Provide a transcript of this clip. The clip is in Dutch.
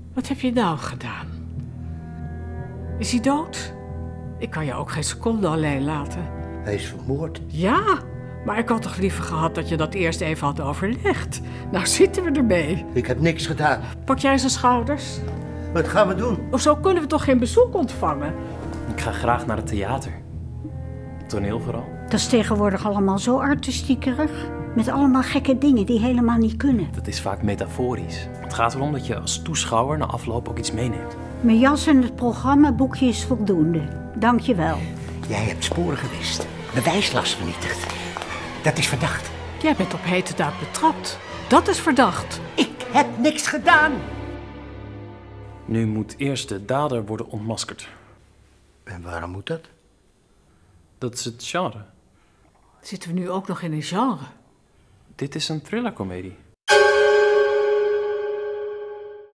Wat heb je nou gedaan? Is hij dood? Ik kan je ook geen seconde alleen laten. Hij is vermoord. Ja, maar ik had toch liever gehad dat je dat eerst even had overlegd. Nou zitten we ermee. Ik heb niks gedaan. Pak jij zijn schouders? Wat gaan we doen? Of zo kunnen we toch geen bezoek ontvangen? Ik ga graag naar het theater. Toneel vooral. Dat is tegenwoordig allemaal zo artistiekerig. Met allemaal gekke dingen die helemaal niet kunnen. Dat is vaak metaforisch. Het gaat erom dat je als toeschouwer na afloop ook iets meeneemt. Mijn jas en het programmaboekje is voldoende. Dank je wel. Jij hebt sporen gewist. Bewijslast vernietigd. Dat is verdacht. Jij bent op hete daad betrapt. Dat is verdacht. Ik heb niks gedaan. Nu moet eerst de dader worden ontmaskerd. En waarom moet dat? Dat is het genre. Zitten we nu ook nog in een genre? Dit is een thrillercomedie.